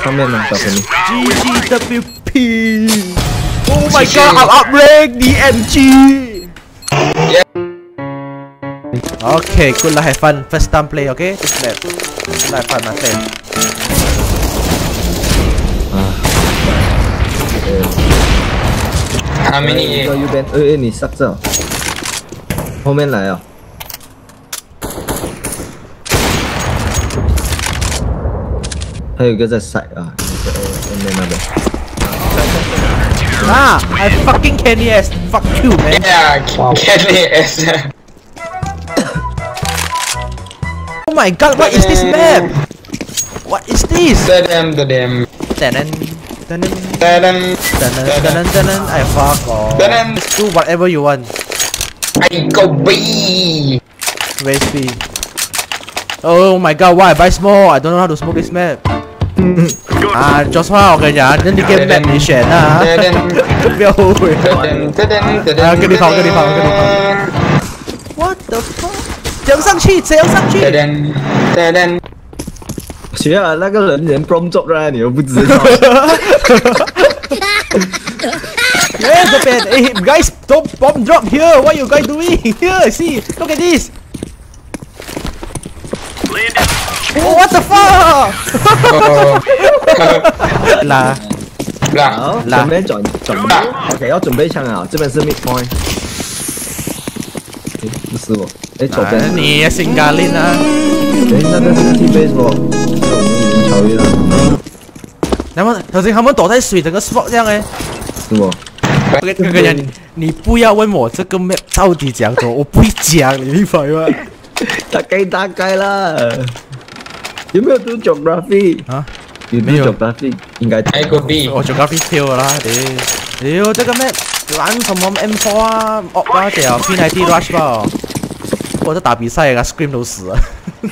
上面呢，小朋友。 GGWP。Oh my god, I'm up rank DMG. Okay, good luck, have fun. First time play, okay? This map. Good luck, have fun, my friend. How many? 右边，你上这，后面来啊！还有一个在 side 啊，后面那边。 Ah, I fucking Kenny S. Fuck you, man. Yeah, Kenny S. Oh my god, what is this map? What is this? Tadam. I fuck off. Do whatever you want. I go B. Where's B? Oh my god, why I buy small? I don't know how to smoke this map. Joshua， 我跟你讲，那你 game map 你选啊，不要后悔。跟你跑。What the fuck？ 怎样上去？ 学啊，那个人连 prom drop 啦，你又不知道。 这边，哎 ，guys， don't bomb drop here. What you guys doing here? See, look at this. Oh, what the fuck? 啦， 准备转 ，OK， 要准备枪啊！这边是 mid point。不是我，左边。 你新咖喱啊？ 那个是 T base 我已经超越了。 头先他们躲在水整个 spot 这样哎。 是我。 我跟你讲，你不要问我这个 map 到底讲什么，我不会讲，你明白吗？ 大概啦。有没有读 geography 啊？没有 geography， 应该。 I go B。 我 geography 跳啦，屌这个 map 玩什么 M4 啊，op 啊，屌 P90 rush 吧。我在打比赛啊 ，scream 都死了。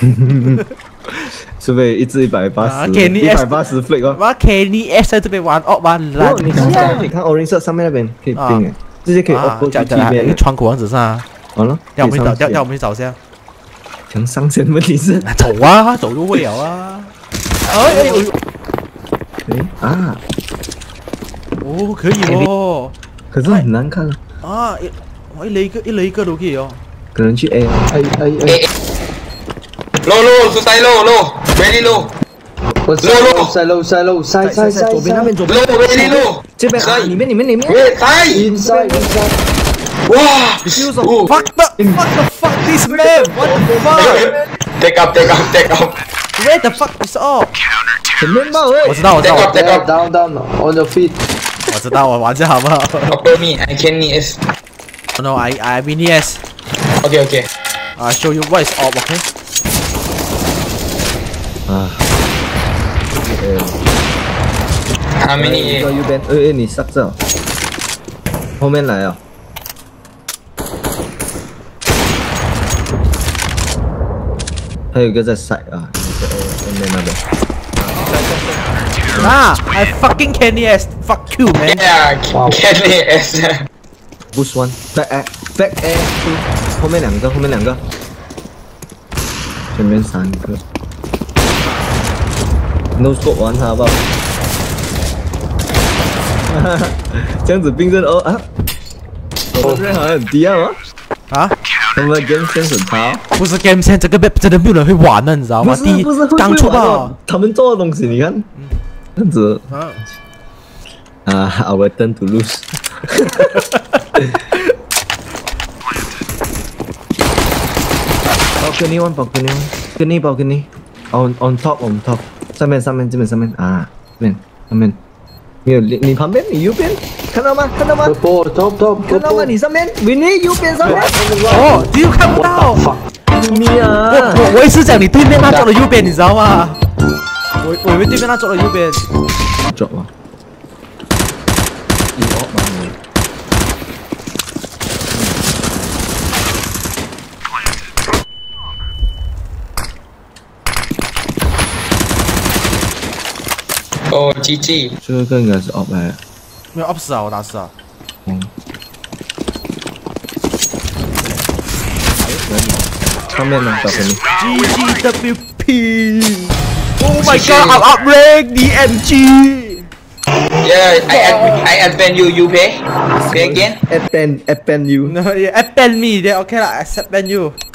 是不是一支180 180 flick 哦？ 哇 ，Kenny S 在这边玩 op 玩烂。 你看 orange 色上面那边可以冰诶，直接可以 op 过去这边。 窗口王子上。完了，要我们去找下。 想上线问题是走啊，走就会了啊。哦，可以哦。 可是很难看啊。我一雷一个都可以哦。 可能去 A。 low， susah low，very low。 low，左边那边左边。 low，very low。 这边里面。 inside。哇 ！Fuck the fuck this man! What the fuck? Take up. Where the fuck is all? 前面吧， 我知道。 Take up. Down on your feet。 我知道，我玩这好不好 ？Follow me, I can S. No, I mini S. Okay. I show you what is up, okay? How many? 右边，你上这，后面来啊！还有一个在 side 啊，后面那边。 I fucking Kenny S. Fuck you, man. Yeah, Kenny S. Push one, back A， 后面两个，前面3个。No scope 玩他吧。这样子冰镇我这好像很低啊！他们 game sense 很差。 不是 game sense， 这个 map 真的没有人会玩的，你知道吗？ 不是刚出吧？ 他们做的东西，你看，这样子。Our turn to lose。balcony。On top。上面，这边上面啊，上面。没有你旁边，你右边，看到吗？Top， 看到吗？你上面 ，Winnie 右边上面。 哦，只有看不到。 你啊！ 我也是讲你对面那坐的右边，你知道吗？我以为对面那坐的右边。 drop 啊！ 哦 ，GG。 这个应该是 up 来的。 没有 up 死啊，我打死啊。 上面呢，小朋友。 GGWP。Oh my god, I'm uprank DMG. Yeah, I add ban you. You pay. Pay again. Appen you. No, yeah, ban me. Then okay lah, accept ban you.